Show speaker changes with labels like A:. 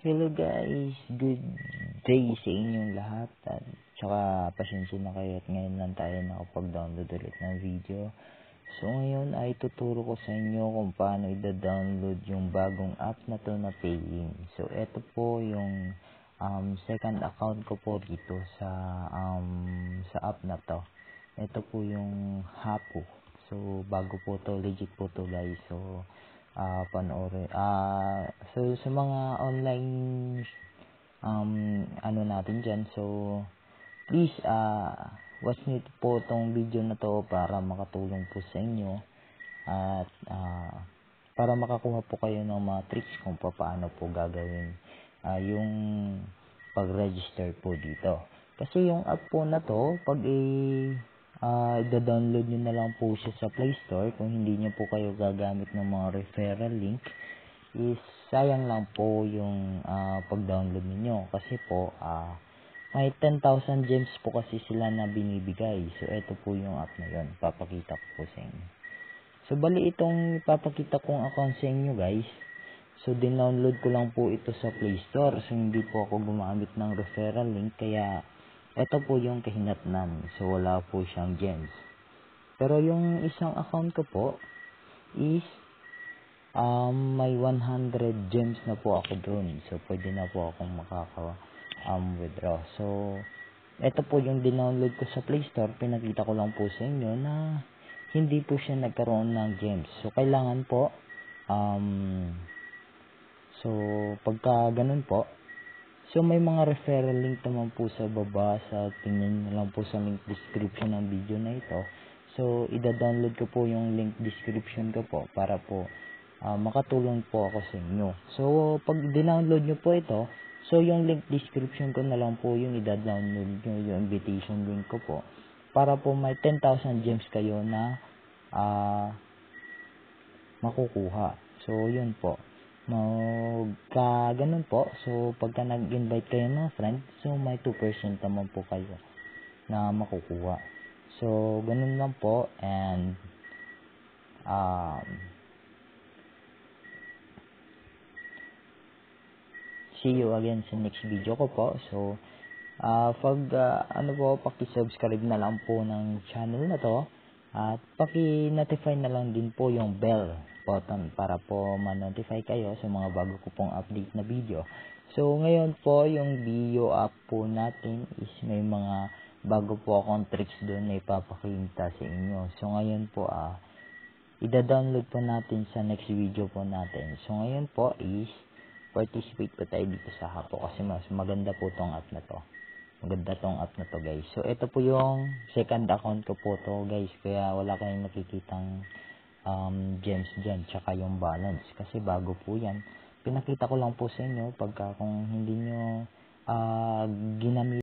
A: Hello guys, good day sa inyong lahat at tsaka pasensya na kayo at ngayon lang tayo nakapag-download ulit ng video. So ngayon ay tuturo ko sa inyo kung paano i-download yung bagong app na to na Paying. So ito po yung second account ko po dito sa app na to. Ito po yung Hapu. So bago po to, legit po to guys. So panoorin. So sa mga online ano natin dyan, so please watch nyo po tong video na to para makatulong po sa inyo at para makakuha po kayo ng mga tricks kung paano po gagawin yung pag-register po dito. Kasi yung app po na to, pag i-download nyo na lang po siya sa Play Store, kung hindi nyo po kayo gagamit ng mga referral link, is sayang lang po yung pag-download niyo kasi po may 10,000 gems po kasi sila na binibigay. So ito po yung app na yun, papakita ko po sa inyo. So bali itong papakita kong account sa inyo guys, so din-download ko lang po ito sa Play Store. So hindi po ako gumamit ng referral link, kaya ito po yung kahinatnan. So wala po siyang gems. Pero yung isang account ko po is may 100 gems na po ako doon. So pwede na po akong withdraw. So ito po yung din-download ko sa Play Store. Pinakita ko lang po sa inyo na hindi po siya nagkaroon ng gems. So kailangan po so pagka ganun po, so may mga referral link naman po sa baba. Sa tingnan nyo lang po sa link description ng video na ito. So ida-download ko po yung link description ko po para po makatulong po ako sa inyo. So pag dinownload nyo po ito, so yung link description ko na lang po yung ida-download nyo, yung invitation link ko po, para po may 10,000 gems kayo na makukuha. So yun po, ganun po. So pagka nag-invite kayo ng friend, so may 2% naman po kayo na makukuha. So ganun lang po, and see you again sa next video ko po. So paki-subscribe na lang po ng channel na to at paki-notify na lang din po yung bell button para po ma-notify kayo sa mga bago ko pong update na video. So ngayon po yung video app po natin is may mga bago po akong tricks doon na ipapakita sa inyo. So ngayon po ida-download po natin sa next video po natin. So ngayon po is participate po tayo dito sa Hapu kasi mas maganda po tong app na to. Maganda tong app na to guys. So ito po yung second account ko po to guys, kaya wala kayong nakikitang gems dyan tsaka yung balance kasi bago po yan. Pinakita ko lang po sa inyo pagka kung hindi nyo ginamit